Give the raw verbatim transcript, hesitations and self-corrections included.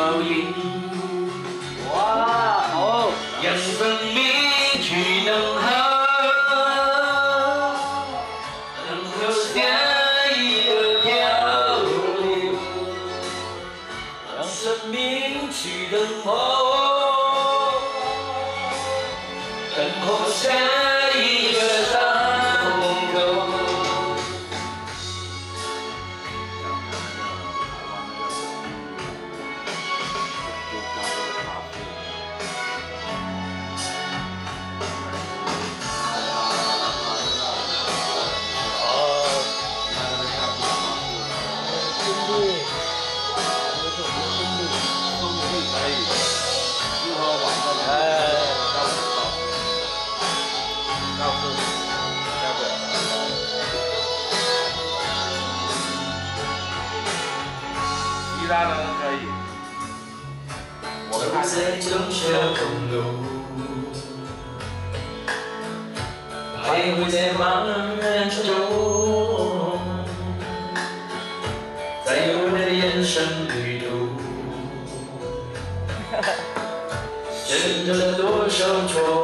烙印。 哇，好， 让生命去等候，等候下一个漂流。让生命去等候，等候下一个伤口。 其他的可以。 走在中小公路，徘徊在茫然中，在我的人生旅途，选择了多少错？